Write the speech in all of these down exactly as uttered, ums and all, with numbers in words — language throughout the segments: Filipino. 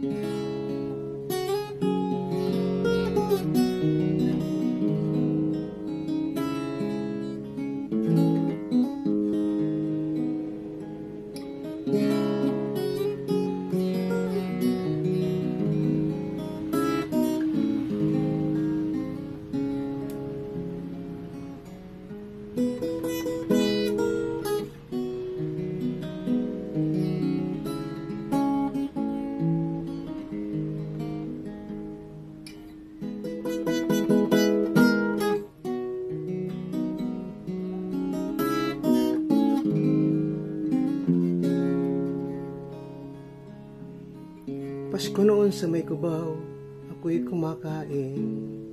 Pasko noon sa may Cubao, ako'y kumakain.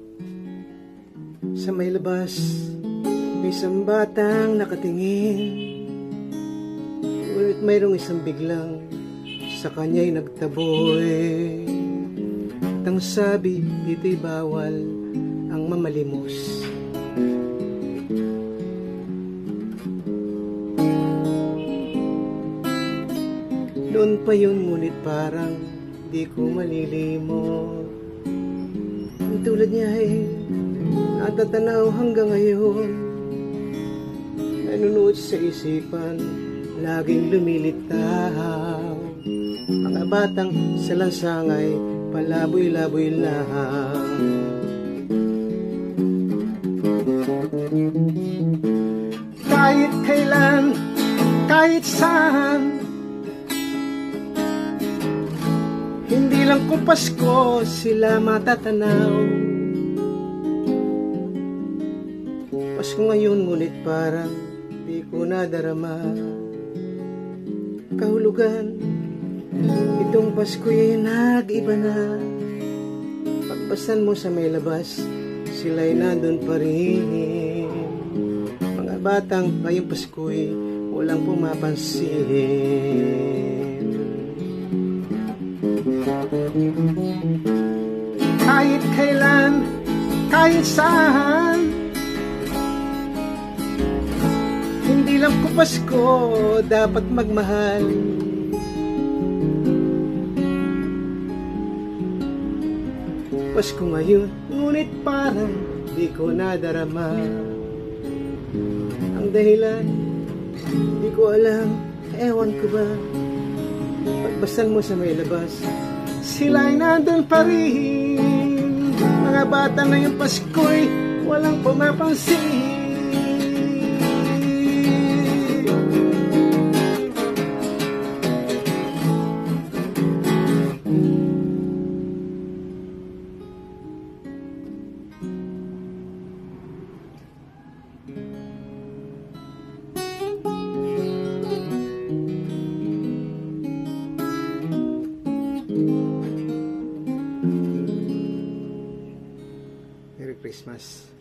Sa may labas, may isang batang nakatingin. Ngunit mayroong isang biglang sa kanya'y nagtaboy. At ang sabi, dito'y bawal ang mamalimos. Noon pa yun, ngunit parang di ko malilimot. Ang tulad niya ay natatanaw hanggang ngayon. Nanunood sa isipan, laging lumilitaw. Mga batang sa lansangay, palaboy-laboy lang. Kahit kailan, kahit saan, hindi lang ko Pasko sila matatanaw. Pasko ngayon ngunit parang di ko nadarama. Kahulugan, itong Pasko'y nag-iba na. Pagbasan mo sa may labas, sila'y nandun pa rin. Mga batang ngayong Pasko'y walang pumapansin. Kahit kailan, kahit saan, hindi lang ko Pasko dapat magmahal. Pasko ngayon, ngunit parang di ko nadarama. Ang dahilan, di ko alam, ewan ko ba. Pagbasan mo sa may labas, sila'y nandun pa rin. Mga bata na yung Pasko'y walang pumapansin. Merry Christmas.